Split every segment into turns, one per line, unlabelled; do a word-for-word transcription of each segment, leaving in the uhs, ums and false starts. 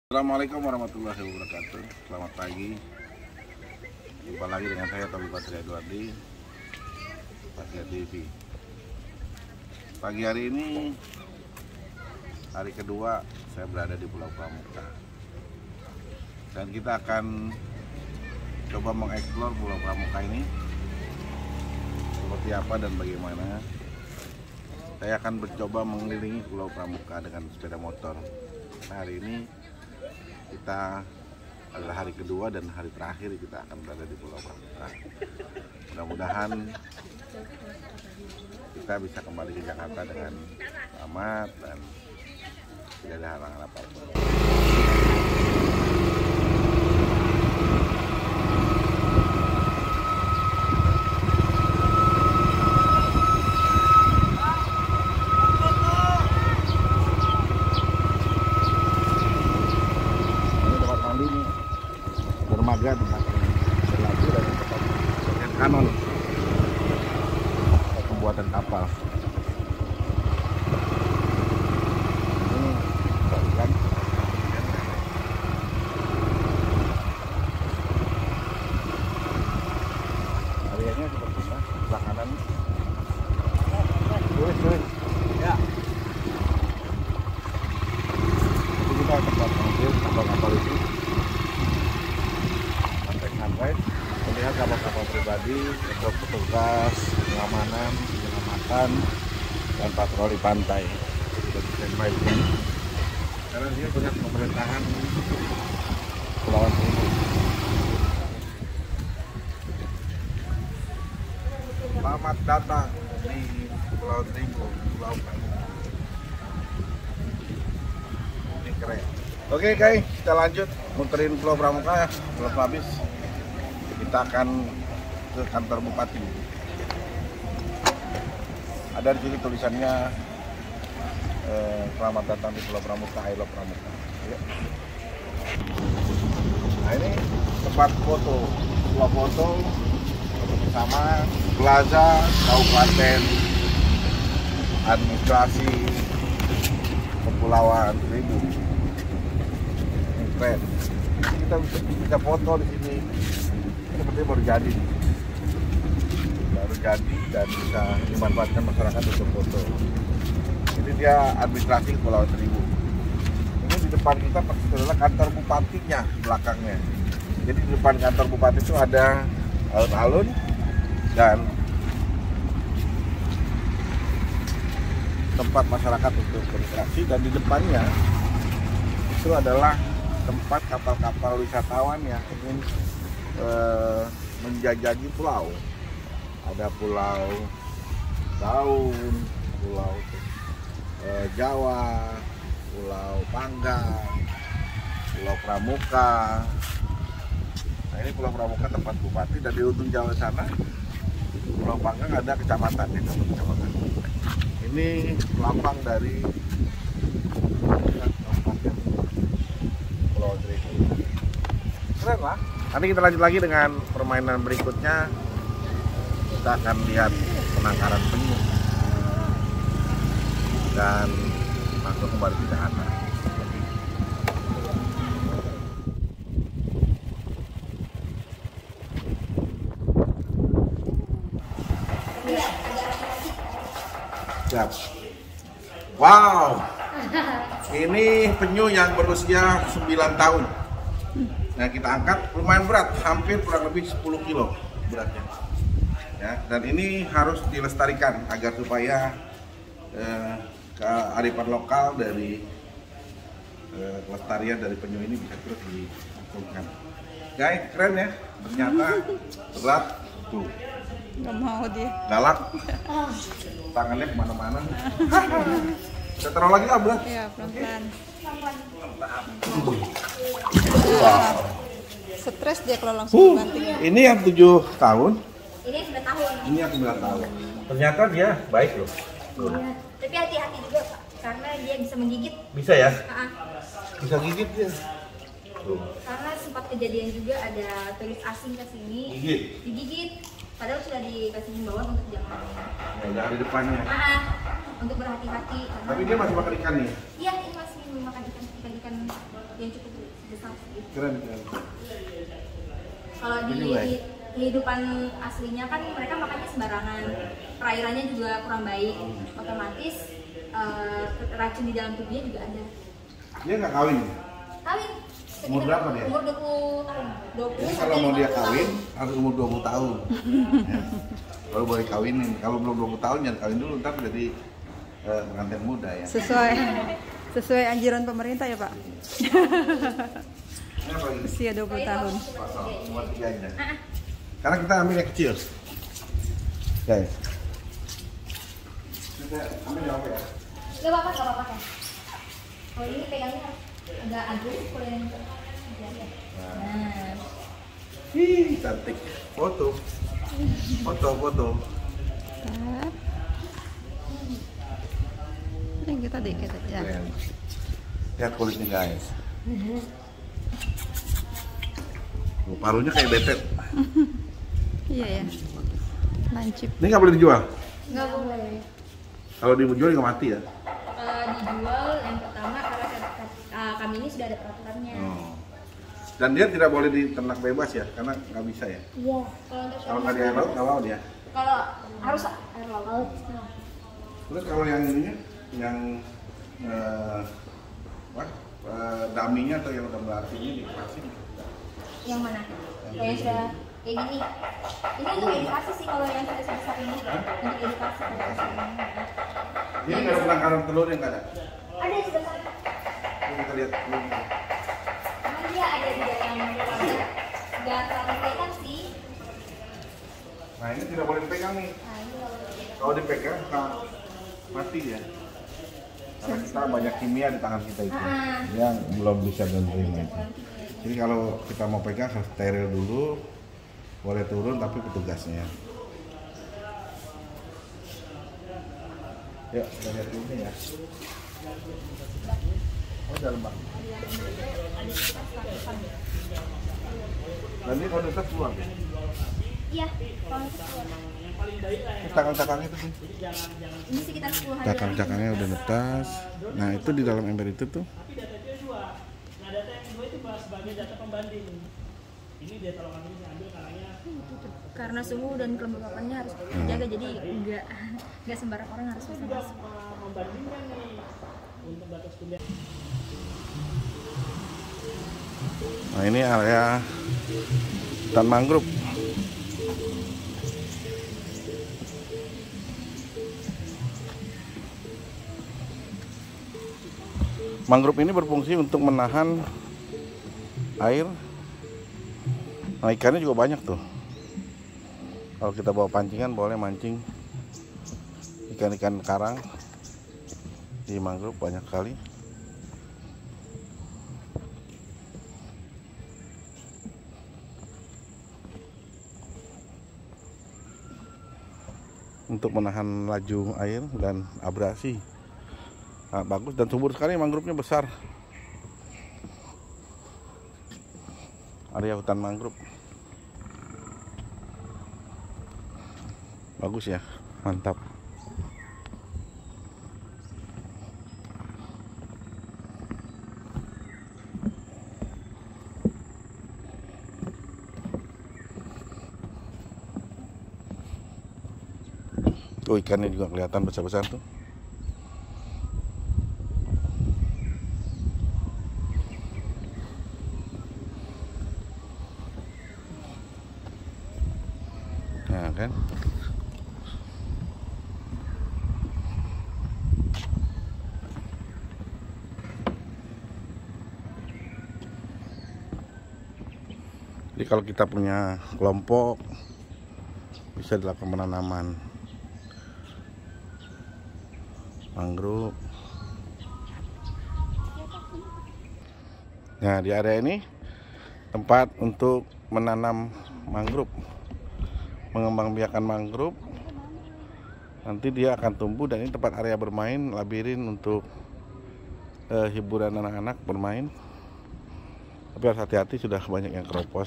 Assalamualaikum warahmatullahi wabarakatuh. Selamat pagi. Jumpa lagi dengan saya Tobi Patria Eduardi, Patria T V. Pagi hari ini, hari kedua saya berada di Pulau Pramuka, dan kita akan coba mengeksplor Pulau Pramuka ini seperti apa dan bagaimana. Saya akan mencoba mengelilingi Pulau Pramuka dengan sepeda motor. Nah, hari ini kita adalah hari kedua dan hari terakhir kita akan berada di Pulau Pramuka. Mudah-mudahan kita bisa kembali ke Jakarta dengan selamat dan tidak ada halangan apapun. Dermaga tempat berlabuh dan tempat kanon pembuatan kapal. Ini kan areanya seperti ini, sebelah kanan. Tulis, tulis. Ya. Jadi kita tempat mobil kapal-kapal itu. Sampai melihat kapal-kapal pribadi untuk petugas pengamanan, penyelamatan, dan patroli pantai. Sudah standby di sini. Karena dia punya pemerintahan Kepulauan Seribu. Selamat datang di Pulau Seribu, Pulau Pramuka. Ini keren. Oke guys, kita lanjut muterin Pulau Pramuka ya. Belum habis. Kita akan ke kantor bupati. Ada di sini tulisannya eh, selamat datang di Pulau Pramuka, I love Pramuka. Ya. Nah, ini tempat foto, sebuah foto bersama Plaza Kabupaten Administrasi Kepulauan Seribu. Ini keren. Kita bisa foto di sini. Seperti baru jadi, baru jadi dan bisa dimanfaatkan masyarakat untuk foto. Ini dia administrasi Kepulauan Seribu. Ini di depan kita adalah kantor bupatinya belakangnya. Jadi di depan kantor bupati itu ada alun-alun dan tempat masyarakat untuk berinteraksi, dan di depannya itu adalah tempat kapal-kapal wisatawan yang ingin Uh, menjajahi pulau. Ada Pulau Daun, Pulau uh, Jawa, Pulau Panggang, Pulau Pramuka. Nah, ini Pulau Pramuka tempat bupati, dan di ujung Jawa sana Pulau Panggang ada kecamatan di dalam kecamatan. Ini lambang dari Pulau Seribu. Keren lah. Nanti kita lanjut lagi dengan permainan berikutnya. Kita akan lihat penangkaran penyu dan langsung kembali ke Jakarta. Siap. Wow, ini penyu yang berusia sembilan tahun. Nah, kita angkat lumayan berat, hampir kurang lebih sepuluh kilo beratnya. Ya, dan ini harus dilestarikan agar supaya eh, kearifan lokal dari eh, kelestarian dari penyu ini bisa terus dilakukan. Guys, keren ya. Ternyata berat tuh.
Nggak mau dia.
Galak. Tangannya kemana-mana. Kita taruh lagi lah berat.
Iya, pelan-pelan.
Wow.
Stres dia kalau langsung
Uh,
banting.
ini yang tujuh tahun.
Ini yang sembilan tahun.
Ini yang sembilan tahun. Ternyata dia baik loh.
Iya. Tapi hati-hati juga Pak, karena dia bisa menggigit.
Bisa ya?
Ah,
Bisa gigit dia. Tuh.
karena sempat kejadian juga ada turis asing ke sini
Gigit.
digigit. Padahal sudah dikasih himbauan untuk jangan.
Ya, udah di depannya.
Ah, untuk berhati-hati.
Tapi dia masih makan ikan nih?
Iya, ini masih memakan ikan ikan ikan yang cukup besar. Gitu.
Keren keren.
Kalau di, di kehidupan aslinya kan mereka makannya sembarangan, perairannya juga kurang baik, otomatis uh, racun di dalam tubuhnya juga ada.
Dia nggak kawin?
Kawin.
Umur berapa dia?
Umur dua puluh tahun. dua puluh
Jadi kalau mau dia kawin harus umur dua puluh tahun. Ya. Kalau boleh kawinin, kalau belum dua puluh tahun jangan kawin dulu, ntar jadi uh, pengantin muda ya.
Sesuai sesuai anjuran pemerintah ya Pak.
Ini apa lagi?
Usia dua puluh tahun.
Pasal cuma tiga aja. Karena kita ambil yang kecil. Guys. Kita ambil yang apa ya?
Gak apa-apa, gak apa-apa kan. Kalau ini pegangnya agak aduh, kalau yang nah.
Ih, cantik. Foto. Foto, foto.
Bentar. Ini kita dikit aja.
Keren. Lihat kulitnya guys. Oh, parunya kayak betet.
Iya ya. Lancip.
Ini nggak boleh dijual.
Nggak boleh.
Kalau dijual nggak mati ya?
Uh, dijual yang pertama karena uh, kami ini sudah ada peraturannya.
Oh. Dan dia tidak boleh diternak bebas ya, karena nggak bisa ya.
Iya. Kalau untuk
Kalau nggak di air laut nggak mau dia.
Kalau harus air laut.
Terus kalau yang ininya, yang uh, what? Uh, daminya atau yang udah melatihnya dikasih?
Yang mana? Yang, yang sudah kayak gini. Ini untuk edukasi sih kalau yang sudah sebesar ini. Untuk edukasi.
Ini nggak ada penangkaran telur yang nggak ada?
Ada di sebelah sana.
Ini kita lihat telurnya.
Emang dia ada di dalam keluarga. Nggak terlalu kelihatan sih.
Nah ini tidak boleh dipegang nih.
Nah, ini nggak boleh.
Kalau dipegang nah, mati ya. Karena kita banyak kimia di tangan kita itu
Ah.
yang belum bisa menerima itu. Jadi kalau kita mau pegang harus steril dulu, boleh turun tapi petugasnya. Yuk kita lihat ini ya. Oh dalam bak. Dan ini kalau netes keluar ya?
Iya, kalau itu keluar.
Cakang-cakangnya itu sih.
Ini sekitar sepuluh hari.
Cakang-cakangnya udah netas. Nah itu di dalam ember itu tuh.
Tapi data itu dua. Nah data yang kedua itu sebagai data pembanding. Ini data lokal ini saya ambil karena
Karena suhu dan kelembabannya harus dijaga, jadi enggak enggak sembarang orang harus bisa masuk.
membandingkan nih untuk batas kuliah.
Nah ini area hutan mangrove. Mangrove ini berfungsi untuk menahan air. Nah ikannya juga banyak tuh. Kalau kita bawa pancingan boleh mancing ikan-ikan karang di mangrove banyak kali. Untuk menahan laju air dan abrasi. Nah, bagus dan subur sekali, mangrove-nya besar. Area hutan mangrove. Bagus ya, mantap. Tuh ikannya juga kelihatan besar-besar tuh. Nah kan. Jadi kalau kita punya kelompok bisa dilakukan penanaman mangrove. Nah di area ini tempat untuk menanam mangrove, mengembangbiakan mangrove. Nanti dia akan tumbuh dan ini tempat area bermain, labirin untuk eh, hiburan anak-anak bermain. Tapi harus hati-hati, sudah banyak yang keropos.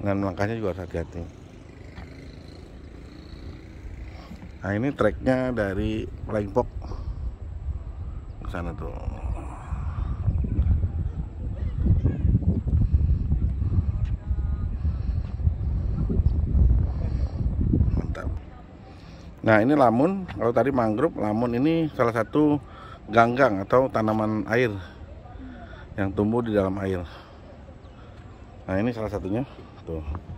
dengan melangkahnya juga harus hati-hati. Nah ini treknya dari Lengpok ke sana tuh. Mantap. Nah ini lamun, kalau tadi mangrove, lamun ini salah satu ganggang atau tanaman air yang tumbuh di dalam air. Nah ini salah satunya tuh.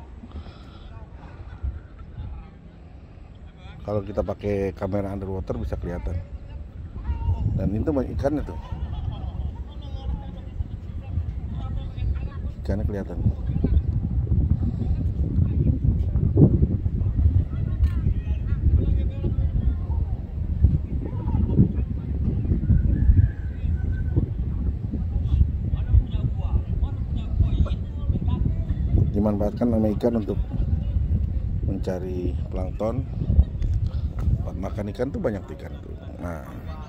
Kalau kita pakai kamera underwater bisa kelihatan. Dan itu banyak ikannya tuh. Ikannya kelihatan. Dimanfaatkan sama ikan untuk mencari plankton. Buat makan ikan tuh banyak ikan tuh. Nah,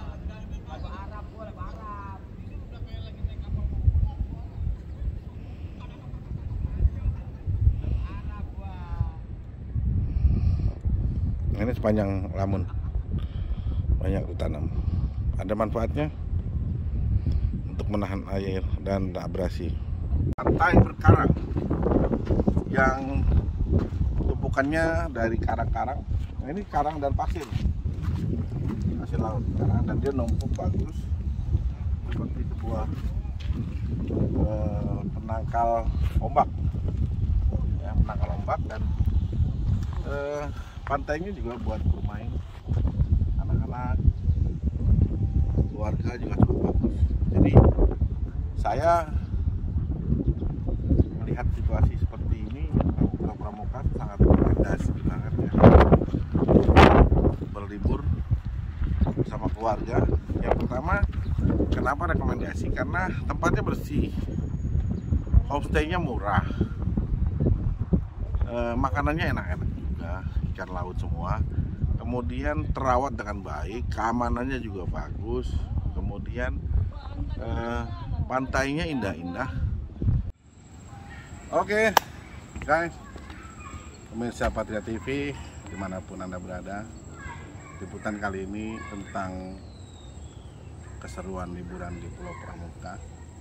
ini sepanjang lamun banyak ditanam. Ada manfaatnya untuk menahan air dan abrasi. Pantai berkarang yang tumpukannya dari karang-karang. Nah, ini karang dan pasir, pasir laut, karang, dan dia numpuk bagus seperti sebuah eh, penangkal ombak, ya, penangkal ombak. Dan eh, pantainya juga buat bermain anak-anak, keluarga juga cukup bagus. Jadi saya melihat situasi seperti ini, Pulau Pramuka sangat rekomendasi banget ya, berlibur bersama keluarga. Yang pertama, kenapa rekomendasi? Karena tempatnya bersih, homestay-nya murah, e, makanannya enak-enak juga, ikan laut semua. Kemudian terawat dengan baik, keamanannya juga bagus. Kemudian e, pantainya indah-indah. Oke, guys, pemirsa Patria T V dimanapun Anda berada, liputan kali ini tentang keseruan liburan di Pulau Pramuka,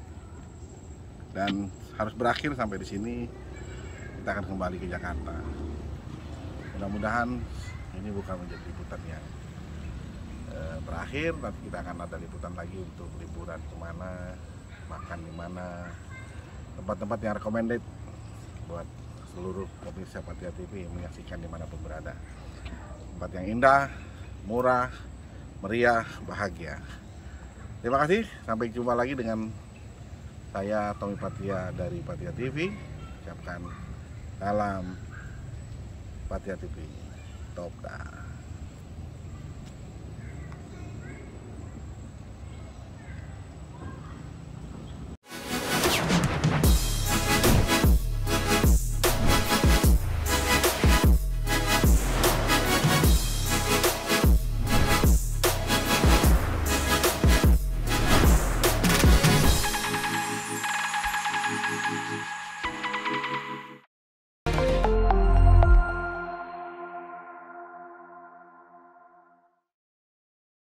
dan harus berakhir sampai di sini. Kita akan kembali ke Jakarta. Mudah-mudahan ini bukan menjadi liputan yang eh, berakhir. Nanti kita akan ada liputan lagi untuk liburan kemana, makan di mana, tempat-tempat yang recommended buat seluruh pemirsa Patria T V menyaksikan dimanapun berada. Tempat yang indah, murah, meriah, bahagia. Terima kasih, sampai jumpa lagi dengan saya Tommy Patria dari Patria T V. Ucapkan salam Patria T V, top dah.